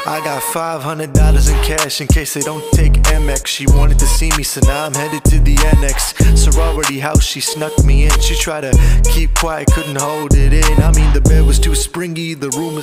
I got $500 in cash in case they don't take Amex. She wanted to see me, so now I'm headed to the annex. Sorority house, she snuck me in. She tried to keep quiet, couldn't hold it in. I mean, the bed was too springy, the room was